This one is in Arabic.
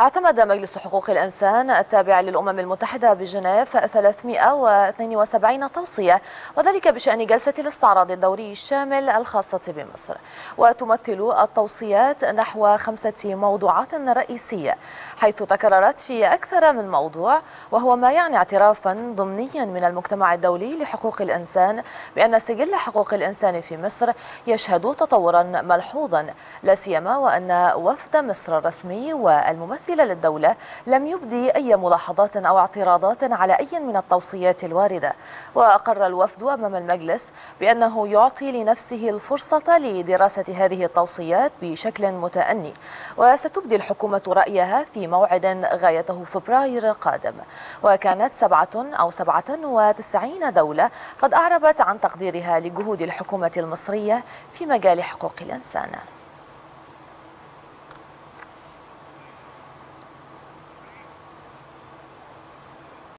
اعتمد مجلس حقوق الإنسان التابع للأمم المتحدة بجنيف 372 توصية، وذلك بشأن جلسة الاستعراض الدوري الشامل الخاصة بمصر. وتمثل التوصيات نحو 5 موضوعات رئيسية، حيث تكررت في أكثر من موضوع، وهو ما يعني اعترافا ضمنيا من المجتمع الدولي لحقوق الإنسان بأن سجل حقوق الإنسان في مصر يشهد تطورا ملحوظا، لا سيما وأن وفد مصر الرسمي والممثل للدولة لم يبدي أي ملاحظات أو اعتراضات على أي من التوصيات الواردة. وأقر الوفد أمام المجلس بأنه يعطي لنفسه الفرصة لدراسة هذه التوصيات بشكل متأني، وستبدي الحكومة رأيها في موعد غايته فبراير قادم. وكانت 97 دولة قد أعربت عن تقديرها لجهود الحكومة المصرية في مجال حقوق الإنسان.